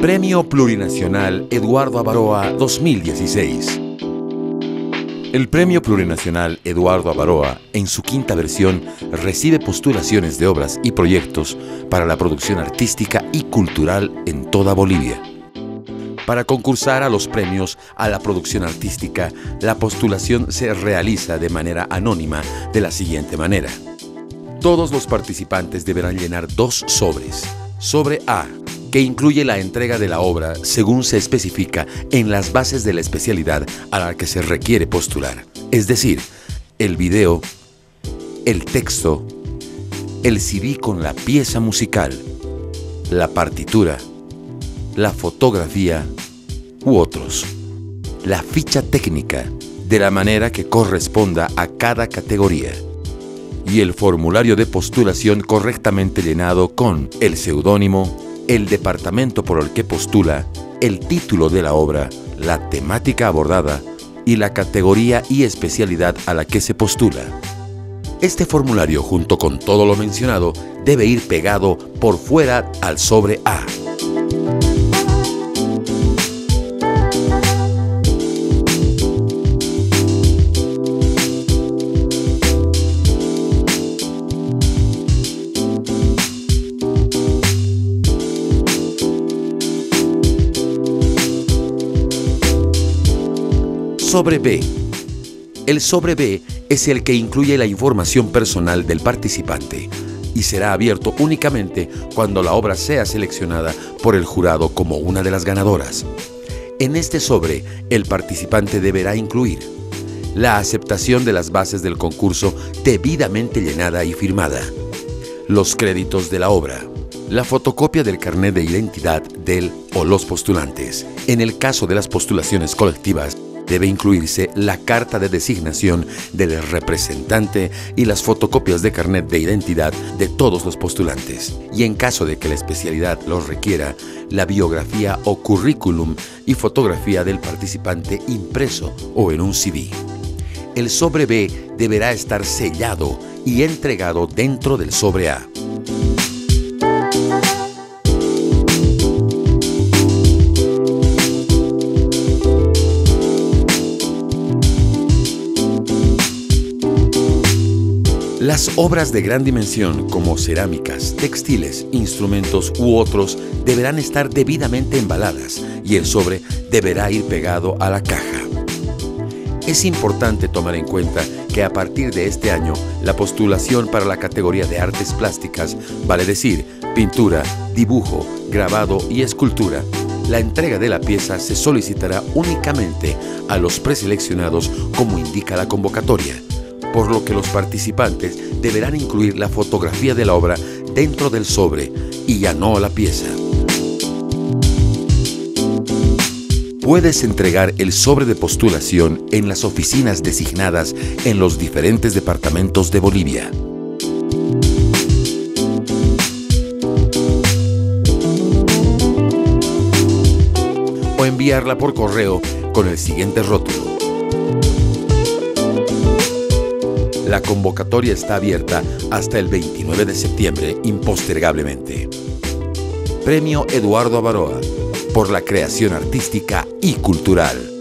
Premio Plurinacional Eduardo Avaroa 2016. El Premio Plurinacional Eduardo Avaroa, en su quinta versión, recibe postulaciones de obras y proyectos para la producción artística y cultural en toda Bolivia. Para concursar a los premios a la producción artística, la postulación se realiza de manera anónima de la siguiente manera. Todos los participantes deberán llenar 2 sobres. Sobre A, que incluye la entrega de la obra según se especifica en las bases de la especialidad a la que se requiere postular, es decir, el video, el texto, el CD con la pieza musical, la partitura, la fotografía u otros. La ficha técnica, de la manera que corresponda a cada categoría. Y el formulario de postulación correctamente llenado con el seudónimo, el departamento por el que postula, el título de la obra, la temática abordada y la categoría y especialidad a la que se postula. Este formulario, junto con todo lo mencionado, debe ir pegado por fuera al sobre A. Sobre B. El sobre B es el que incluye la información personal del participante y será abierto únicamente cuando la obra sea seleccionada por el jurado como una de las ganadoras. En este sobre, el participante deberá incluir la aceptación de las bases del concurso debidamente llenada y firmada, los créditos de la obra, la fotocopia del carnet de identidad del o los postulantes. En el caso de las postulaciones colectivas, debe incluirse la carta de designación del representante y las fotocopias de carnet de identidad de todos los postulantes. Y en caso de que la especialidad los requiera, la biografía o currículum y fotografía del participante impreso o en un CD. El sobre B deberá estar sellado y entregado dentro del sobre A. Las obras de gran dimensión, como cerámicas, textiles, instrumentos u otros, deberán estar debidamente embaladas y el sobre deberá ir pegado a la caja. Es importante tomar en cuenta que a partir de este año, la postulación para la categoría de artes plásticas, vale decir, pintura, dibujo, grabado y escultura, la entrega de la pieza se solicitará únicamente a los preseleccionados como indica la convocatoria, por lo que los participantes deberán incluir la fotografía de la obra dentro del sobre y ya no la pieza. Puedes entregar el sobre de postulación en las oficinas designadas en los diferentes departamentos de Bolivia. O enviarla por correo con el siguiente rótulo. La convocatoria está abierta hasta el 29 de septiembre, impostergablemente. Premio Eduardo Avaroa, por la creación artística y cultural.